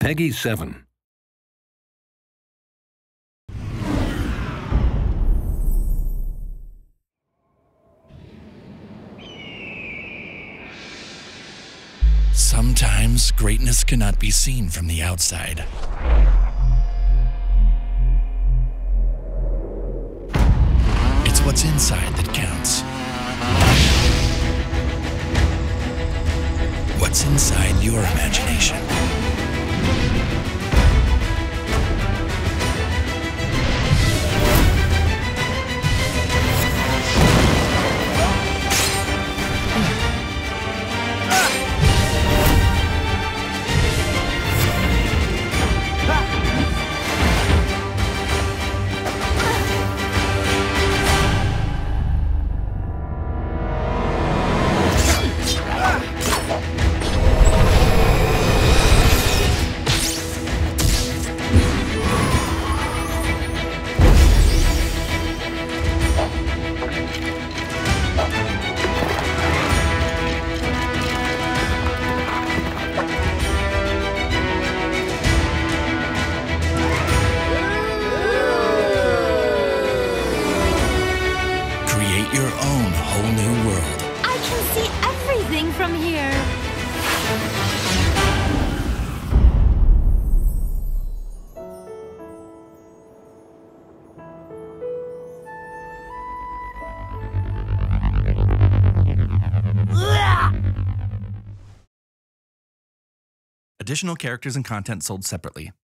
Peggy 7. Sometimes greatness cannot be seen from the outside. It's what's inside that counts. What's inside your imagination? Your own whole new world. I can see everything from here. Additional characters and content sold separately.